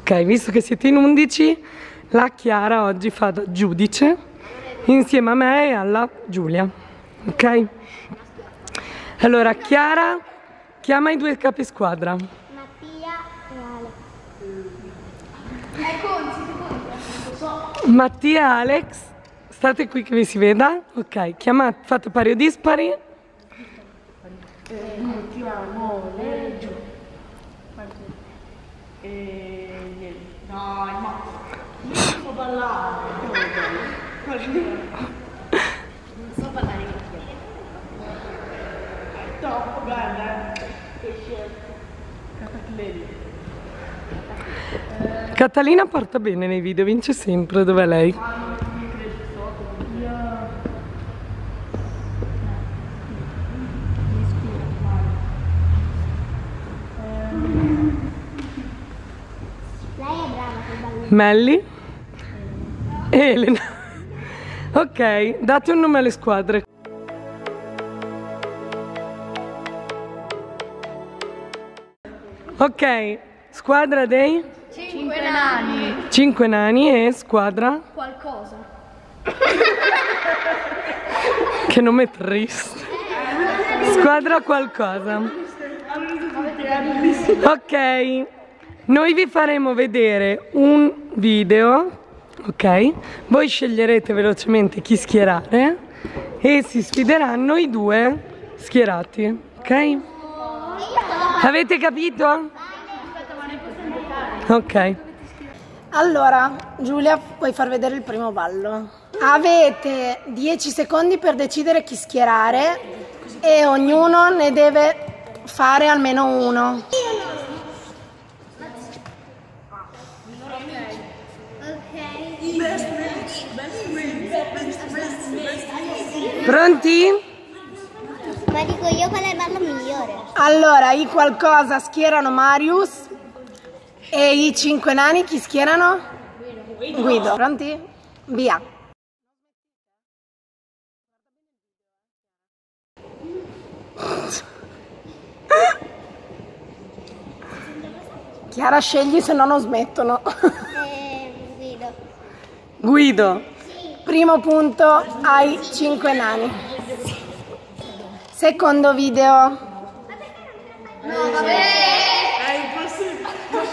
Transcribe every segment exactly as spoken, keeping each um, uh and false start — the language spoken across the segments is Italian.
Ok, visto che siete in undici, la Chiara oggi fa da giudice insieme a me e alla Giulia. Ok? Allora, Chiara, chiama i due capi squadra. Mattia e Alex. Mattia e Alex, state qui che vi si veda. Ok, chiamate, fate pari o dispari. Mettiamo le giù. E niente. Dai, ma non so ballare. Non so ballare io. È troppo bella. Che scelta. Catalina. Catalina porta bene nei video, vince sempre. Dov'è lei? Melli e Elena. Ok, date un nome alle squadre. Ok, squadra dei? Cinque nani. Cinque nani e squadra? Qualcosa. Che nome triste. Squadra qualcosa. Ok. Noi vi faremo vedere un video, ok? Voi sceglierete velocemente chi schierare e si sfideranno i due schierati, ok? Avete capito? Ok. Allora, Giulia, puoi far vedere il primo ballo. Avete dieci secondi per decidere chi schierare e ognuno ne deve fare almeno uno. Pronti? Ma dico io qual è il ballo migliore? Allora, i qualcosa schierano Marius e i cinque nani chi schierano? Guido. Pronti? Via. Chiara, scegli, se no non smettono. Eh, Guido. Guido. Primo punto ai cinque nani. Secondo video. No, vabbè. È impossibile.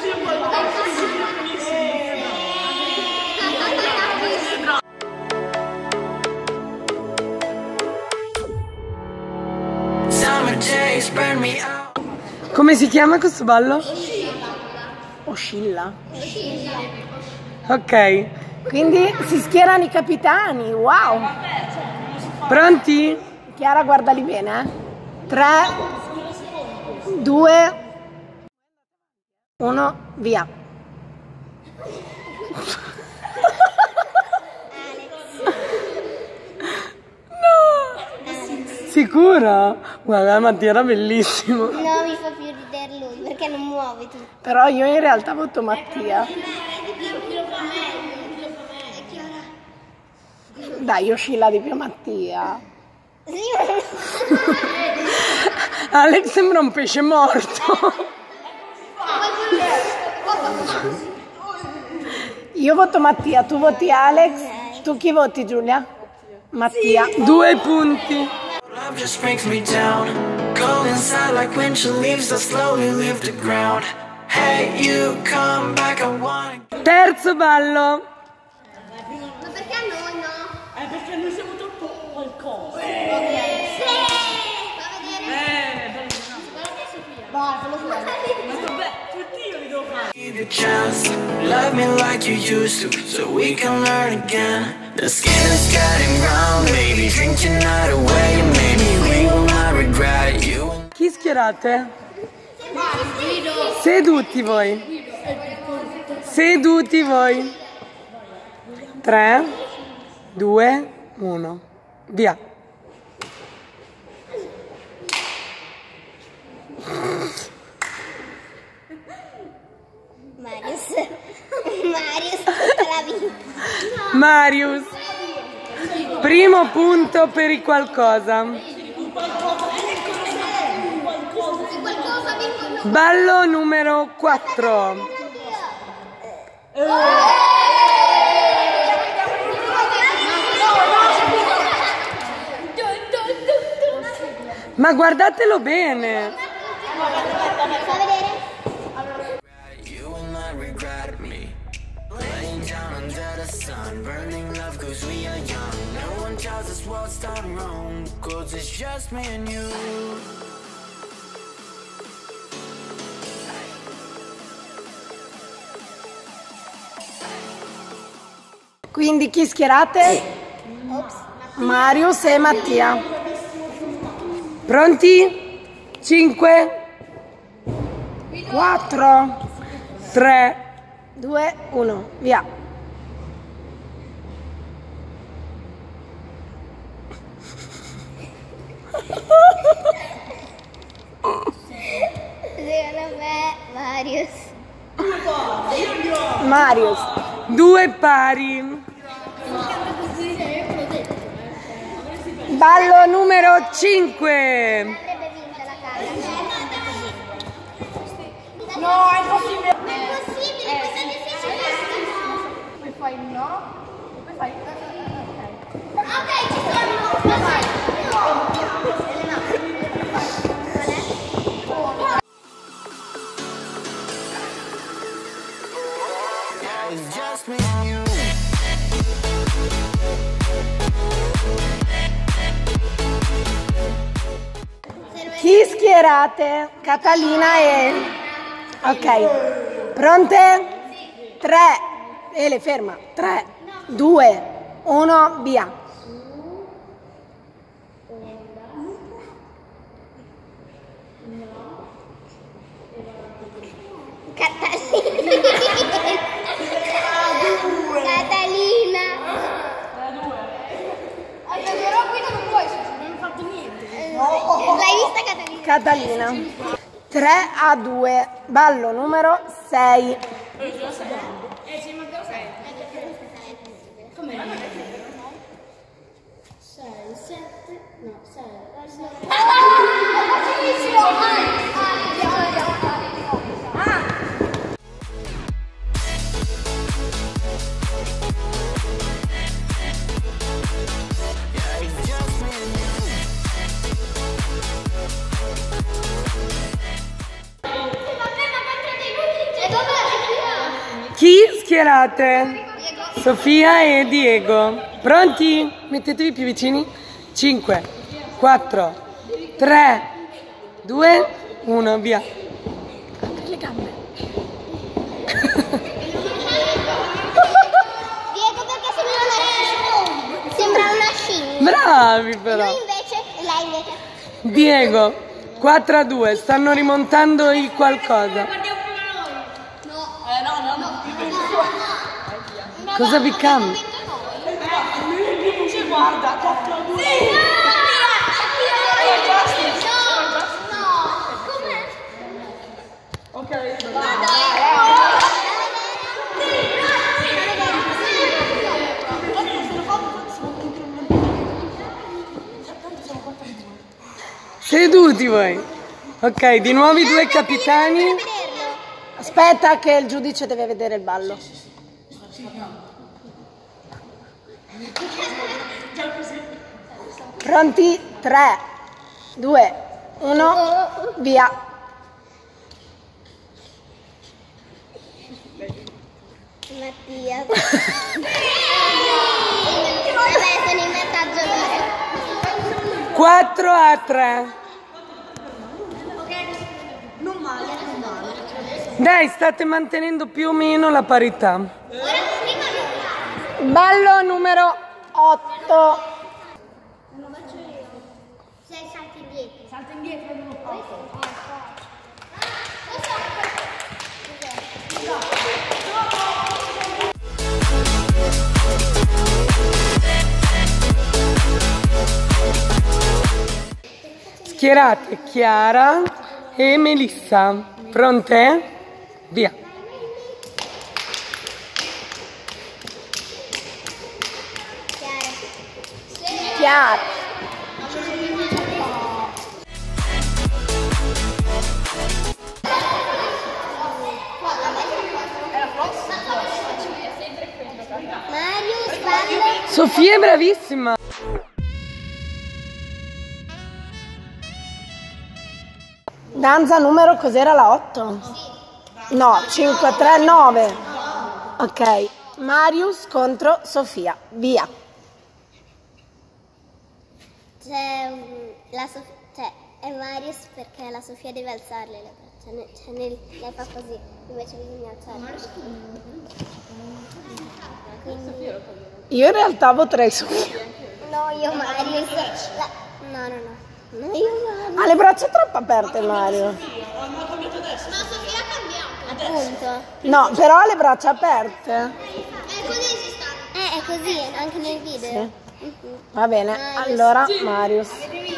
Come si chiama questo ballo? Oscilla. Ok. Quindi si schierano i capitani. Wow. Pronti? Chiara, guardali bene. Eh. tre, due, uno, via. Sicura? Guarda, Mattia era bellissimo. No, mi fa più ridere lui perché non muove tu. Però io in realtà voto Mattia. Dai, oscilla di più Mattia. Alex sembra un pesce morto. Io voto Mattia, tu voti Alex. Tu chi voti, Giulia? Mattia. Due punti. Love just brings me down. Go inside like when she leaves, I slowly leave the ground. Hey, you come back, I wanna. Terzo ballo. Ma perché a noi no? È perché noi siamo troppo qualcosa. Sì! Fa vedere. Vai, fallo fuori. Ma vabbè, tutti io li devo fare. Give you a chance, love me like you used to, so we can learn again. The skin is getting brown, baby, drink your night away, maybe we will not regret you. Chi schierate? Seduti voi. Seduti voi. tre, due, uno. Via. Marius. Marius tutta la vita. Marius. Primo punto per il qualcosa. Ballo numero quattro. Ma guardatelo bene. Fa vedere? You will not regret me. Laying down under the sun, burning love cause we are young. No one tells us what's done wrong, cause it's just me and you. Quindi chi schierate? Marius e Mattia. Pronti? cinque, quattro, tre, due, uno, via. Secondo me Marius. Marius. due pari. Ballo numero cinque. Avrebbe vinto la casa. No, è impossibile. Ma è possibile, questo è difficile. Poi fai no, poi fai... Ok, ci siamo. It's just me and you. Chi schierate? Catalina e... Ok. Pronte? tre. Ele, ferma. tre, due, uno, via. Catalina. Catalina. Però qui non puoi, non ho fatto niente. L'hai vista Catalina? Catalina. tre a due. Ballo numero sei. Eh, ci mancano sei. Com'è? sei, sette, no, sei. Facilissimo! Chi schierate? Sofia e Diego. Pronti? Mettetevi più vicini. cinque, quattro, tre, due, uno, via. Le gambe. Diego perché sembra una sembra una scimmia. Bravi però. Lui invece, lei invece. Diego, quattro a due, stanno rimontando il qualcosa. Cosa vi cambia? Ci guarda, quattro a due. Seduti voi. Ok, di nuovo i due capitani. Aspetta che il giudice deve vedere il ballo. Pronti? tre, due, uno, via. Mattia. Vabbè, sono in vantaggio loro. quattro a tre. Non male, non male. Dai, state mantenendo più o meno la parità. Ora prima non Ballo numero otto. lo faccio io. Sei salti indietro. Salta indietro, non lo faccio. Schierate Chiara e Melissa. Pronte? Via. Chiara. Sofia è bravissima. Danza numero, cos'era la otto? No, cinque, tre, nove. Ok, Marius contro Sofia, via. C'è la Sofia, cioè è Marius perché la Sofia deve alzarle le braccia, ne- cioè nel- lei fa così, invece bisogna alzarle. Quindi, Io in realtà voterei Sofia. no, io Marius. La- no, no, no. No, io Marius. Ha le braccia troppo aperte Mario. Appunto. No, però ha le braccia aperte. Eh, è così, anche nel video. Mhm. Va bene, allora Marius.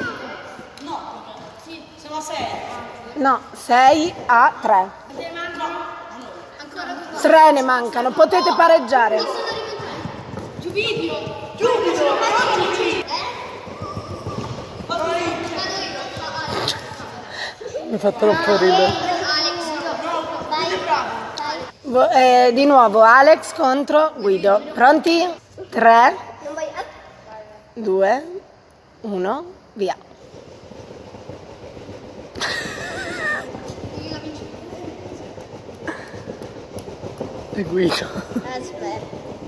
Siamo a sei. No, sei a tre. tre ne mancano, potete pareggiare. Giudidio! Giudidio! Mi fa troppo ridere. Vo- eh, di nuovo Alex contro Guido. Pronti? tre, Non vuoi... ah, due, uno, via. E Guido. Aspetta.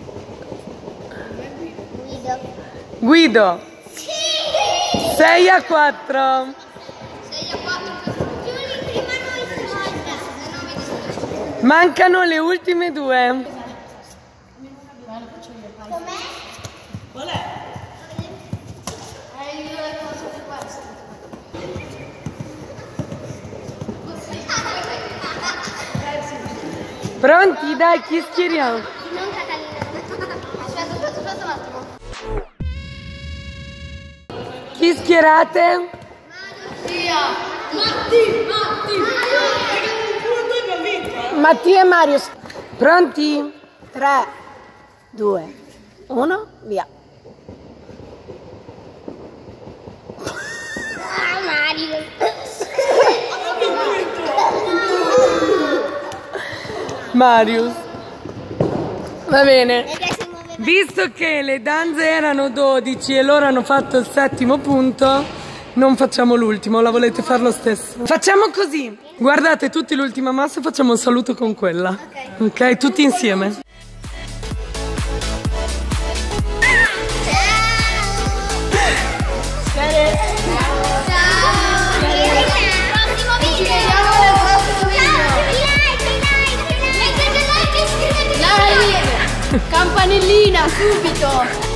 Guido. Guido. sei a quattro. Mancano le ultime due. Pronti? Dai, chi schieriamo? Non Catalina. Aspetta, aspetta, aspetta un attimo. Chi schierate? Mattia e Marius. Pronti? tre, due, uno, via. Ah, Mario. Marius. Va bene. Perché si muove Visto che le danze erano dodici e loro hanno fatto il settimo punto, non facciamo l'ultimo, la volete fare lo stesso? Facciamo così, guardate tutti l'ultima massa e facciamo un saluto con quella. Ok, tutti insieme. prossimo video. Campanellina, subito!